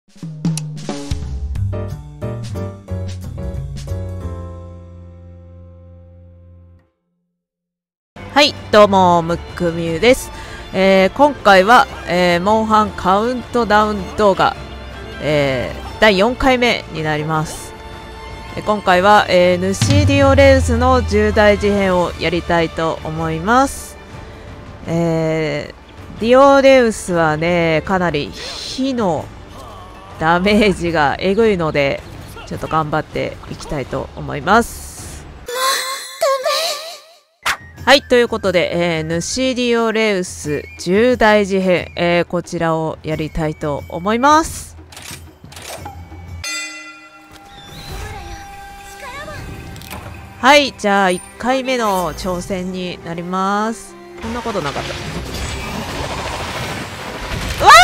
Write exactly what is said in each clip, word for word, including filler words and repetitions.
はい、どうも、ムックミュウです。えー、今回は、えー、モンハンカウントダウン動画、えー、だいよんかいめになります。えー、今回は、えー、ヌシディオレウスの重大事変をやりたいと思います。えー、ディオレウスはね、かなり火のダメージがえぐいので、ちょっと頑張っていきたいと思います。はい、ということで、えー、ヌシディオレウス重大事変、えー、こちらをやりたいと思います。はい、じゃあいっかいめの挑戦になります。こんなことなかった。うわ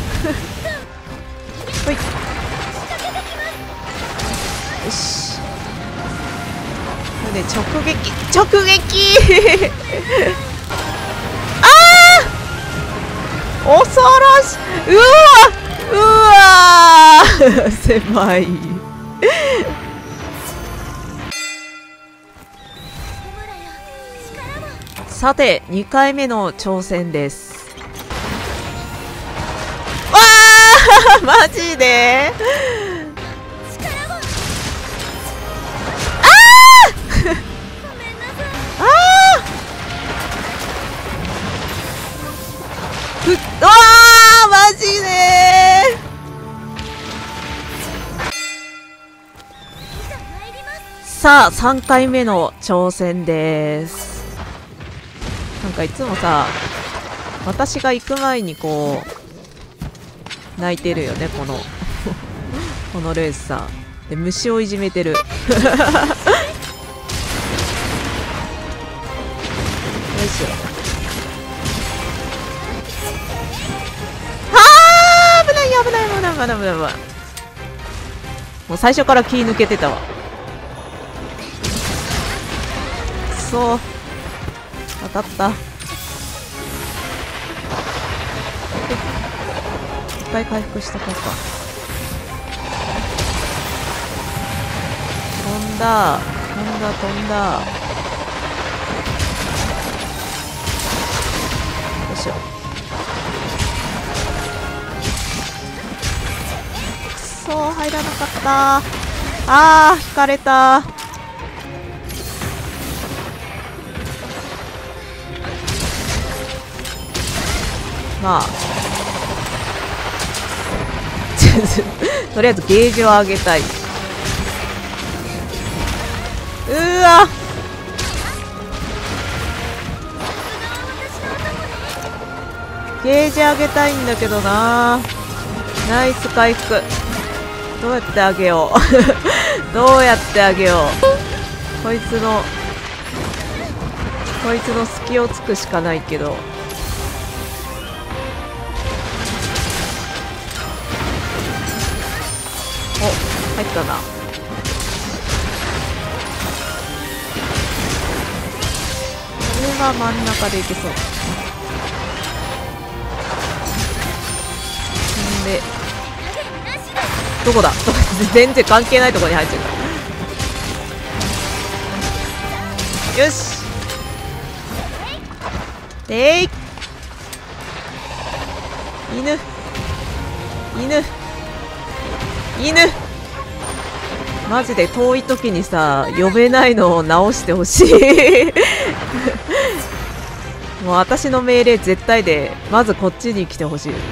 ーほい。よし。で直撃直撃ああ恐ろしい。うわうわ狭いさてにかいめの挑戦です。わあマジでふっわーマジでーさあさんかいめの挑戦です。なんかいつもさ私が行く前にこう泣いてるよねこのこのレースさで虫をいじめてるよいしょ危ない危ない危ない危ない危ない危ない。もう最初から気抜けてたわ。くそ当たった。いっぱい回復しとこうか。飛んだ飛んだ飛んだ。よいしょ。そう入らなかった。あー引かれた。まあとりあえずゲージを上げたい。うーわゲージ上げたいんだけどな。ナイス回復。どうやってあげようどうやってあげよう。こいつのこいつの隙をつくしかないけど。お入ったな。これは真ん中でいけそう。んでどこだ全然関係ないところに入っちゃった。よしえい犬犬犬マジで遠い時にさ呼べないのを直してほしいもう私の命令絶対でまずこっちに来てほしい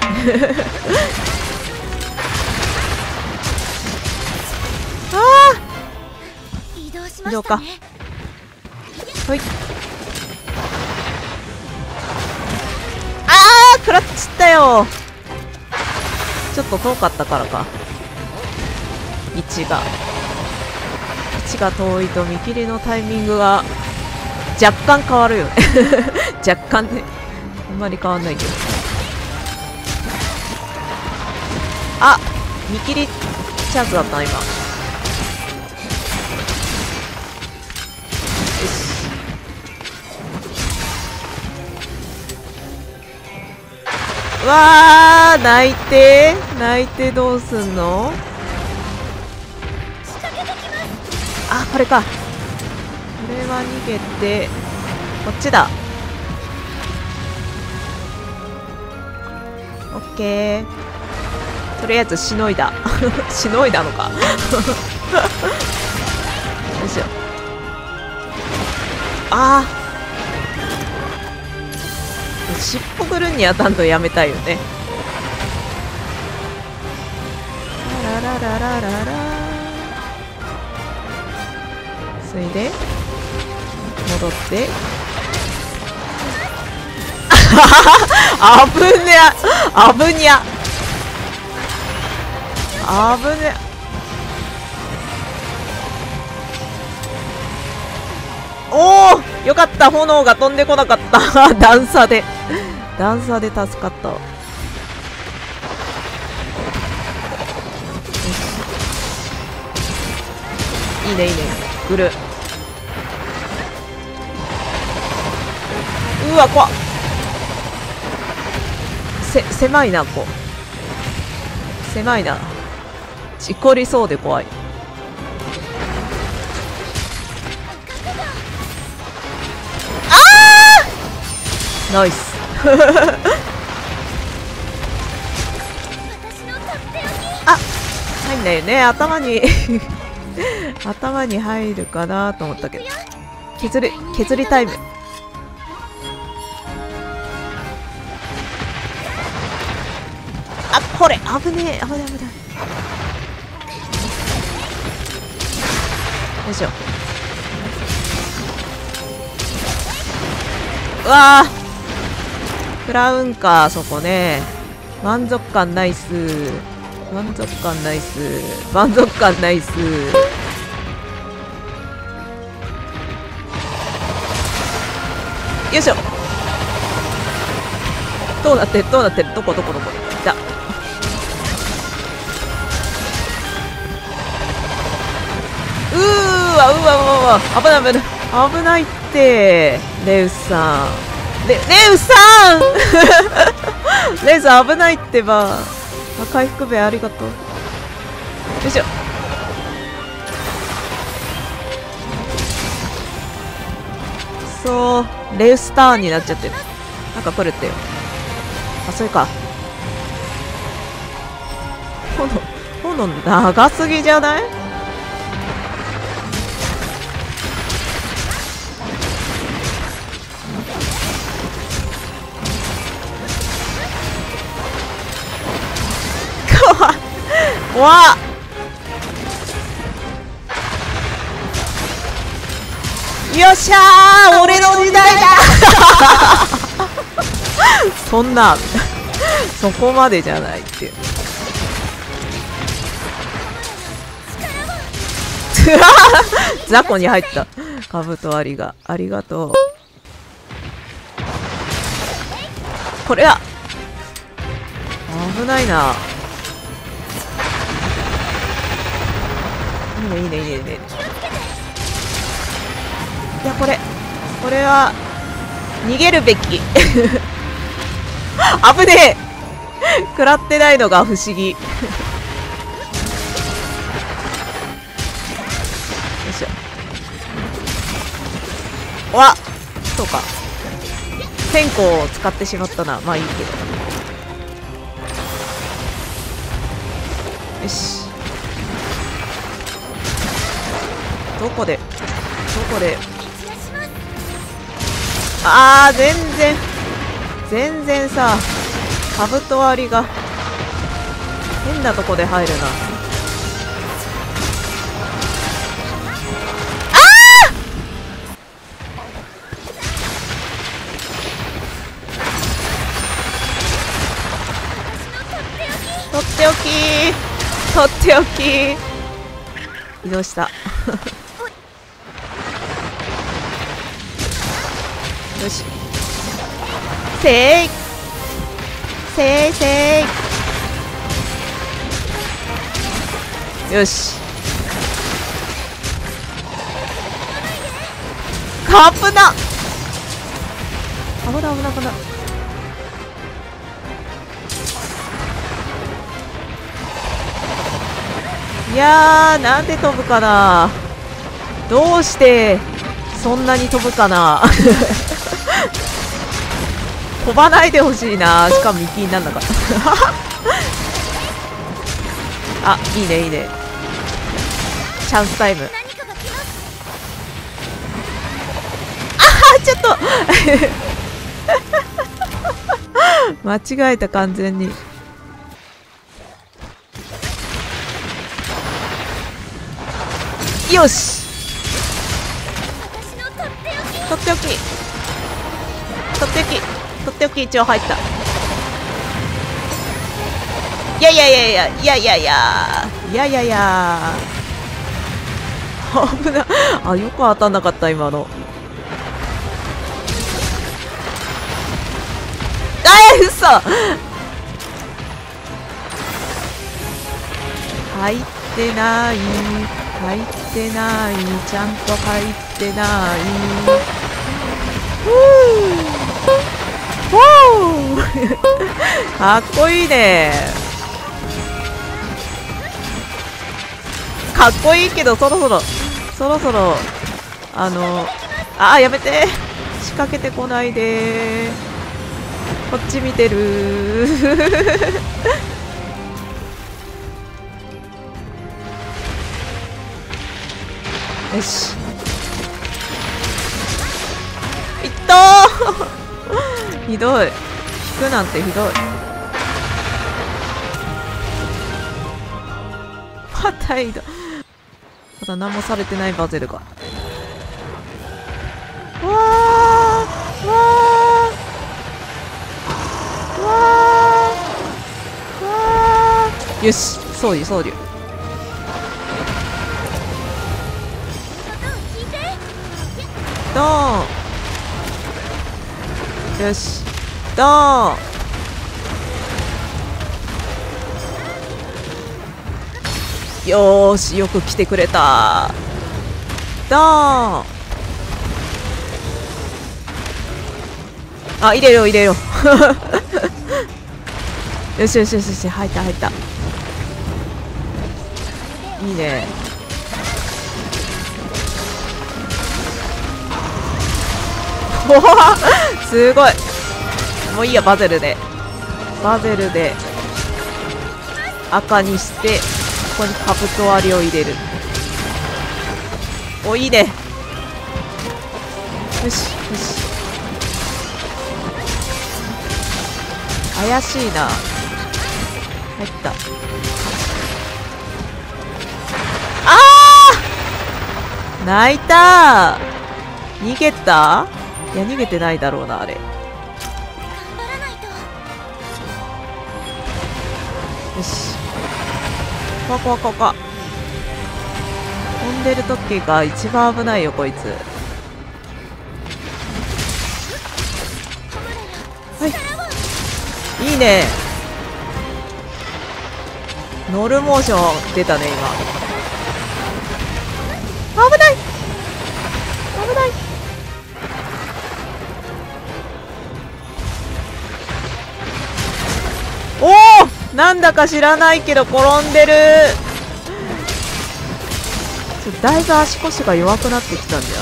移動か。ほい。あー食らっちったよ。ちょっと遠かったからか。位置が位置が遠いと見切りのタイミングが若干変わるよね若干ねあんまり変わんないけど。あ見切りチャンスだったな今。 うわー、泣いて泣いてどうすんの。あ、これか。これは逃げてこっちだ。オッケー。とりあえずしのいだしのいだのかよいしょ。あー、尻尾ぐるんに当たんのやめたいよね。ラララララララ。それで戻ってあぶねあぶにゃあぶね。おお、よかった、炎が飛んでこなかった段差で段差で助かった。いいねいいね、ぐる。うわ、怖っ。せ狭いな、こう狭いな。事故りそうで怖い。あーナイスあ、入んないよね、頭に頭に入るかなと思ったけど。削り削りタイム。あ、これ危ねえ、危ねえ危ねえ。よいしょ。うわー、食らうんか、そこね。満足感ナイス、満足感ナイス、満足感ナイス。よいしょ。どうなってるどうなってる、どこどこどこいた。うーわうわうわうわ、危ない危ない危ないって、レウスさん。レレウスさんレウス危ないってば。あ、回復弁ありがとう。よいしょ。そう、レウスターンになっちゃってる。なんか来るってよ。あ、それか。炎、炎長すぎじゃない？わっ、よっしゃー、俺の時代だそんなそこまでじゃないって雑魚に入った。カブトありがありがとう。これは危ないな。いいねいいねいいねいいね。いや、これこれは逃げるべき危ねえ食らってないのが不思議よいしょ。わっ、そうか、線香を使ってしまったな。まあいいけど。よし、どこでどこで。あー、全然全然さ、カブト割りが変なとこで入るな。あー、とっておきとっておき。移動したよし、せいせいせい。よし、カップだ。危ない危ない危ない。 やー、なんで飛ぶかな。どうしてそんなに飛ぶかな。飛ばないでほしいな。しかも右になんなかった。あ、いいねいいね。チャンスタイム。あー、ちょっと間違えた、完全に。よし、とっておきとっておきとっておき、一応入った。いやいやいやいやいやいやいやいやいやいや、危ない。あ、よく当たんなかった、今の。あー、うそ。入ってない、入ってない、ちゃんと入ってない。ふうかっこいいね。かっこいいけど、そろそろそろそろあのあー、やめて、仕掛けてこないで。こっち見てるよし、いったーひどい、引くなんてひどい。またひどい。まだ何もされてないバゼルが。わーわーわーわー、よし、総理総理。ドーン、よし、ドーン。よーし、よく来てくれた。ドーン。あ、入れろ入れろよしよしよしよし、入った入った。いいね。すごい。もういいや、バゼルでバゼルで赤にして、ここにカブト割りを入れる。お、いいね。よしよし、怪しいな。入った。あー、泣いたー。逃げた？いや、逃げてないだろうな、あれ。よし、怖怖怖怖。飛んでる時が一番危ないよ、こいつ。はい、いいね。ノルモーション出たね、今。危ない危ない。おお、なんだか知らないけど転んでる。ちょだいぶ足腰が弱くなってきたんじゃん。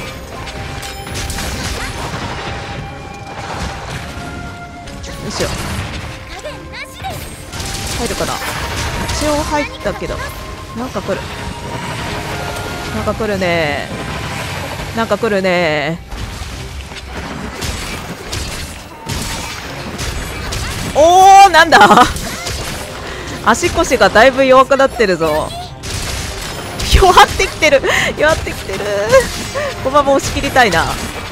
よいしょ、入るかな。一応入ったけど、なんか来る、なんか来るね、なんか来るね。おー、なんだ足腰がだいぶ弱くなってるぞ。弱ってきてる弱ってきてる。このまま押し切りたいな。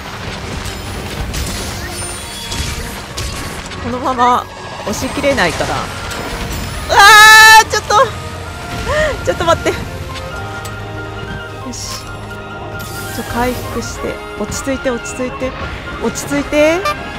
このまま押し切れないかな。うわー、ちょっとちょっと待って。よし、ちょ回復して、落ち着いて落ち着いて落ち着いて、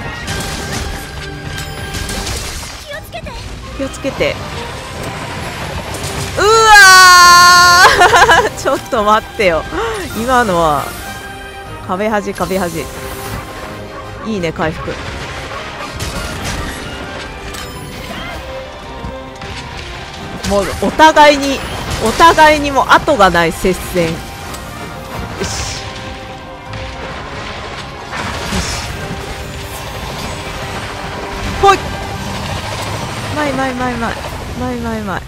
気をつけて。うわーちょっと待ってよ、今のは壁端壁端。いいね、回復。もうお互いにお互いにも後がない接戦。よしよし、ほい、まいまいまいまいまいまいまい。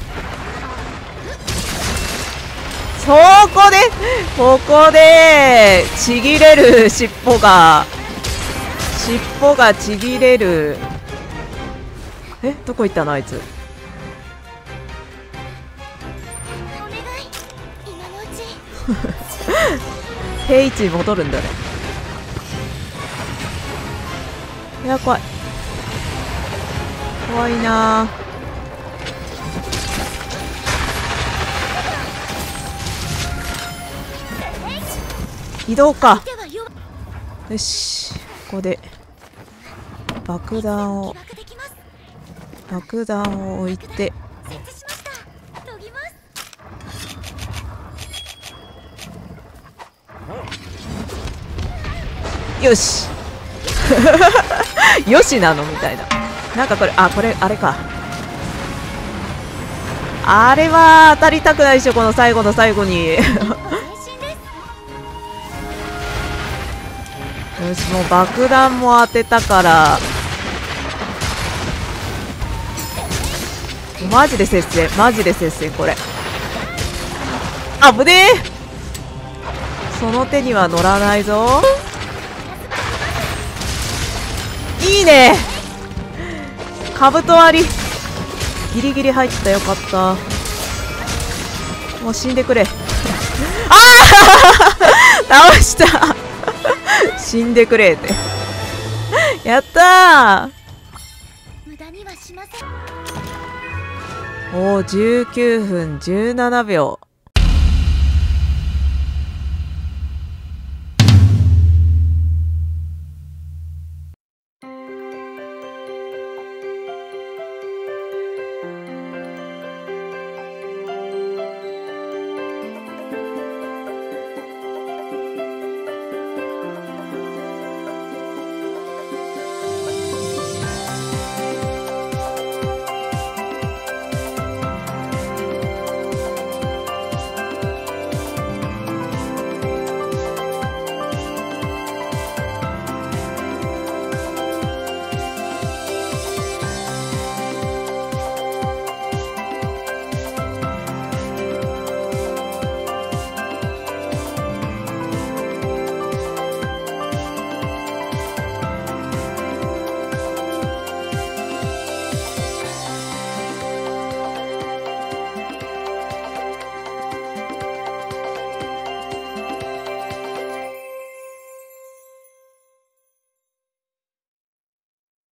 そこでここでちぎれる、尻尾が尻尾がちぎれる。え、どこ行ったのあいつ。定位置に戻るんだね。いや、怖い怖いな。移動か。よし、ここで爆弾を爆弾を置いて、よしよしなのみたいな。なんかこれ、あ、これあれか。あれは当たりたくないでしょ、この最後の最後によし、もう爆弾も当てたから、マジで接戦、マジで接戦。これあぶねえ、その手には乗らないぞ。いいね、カブト割りギリギリ入った。よかった。もう死んでくれ。ああ倒した死んでくれってやったー。おお、じゅうきゅうふんじゅうななびょう。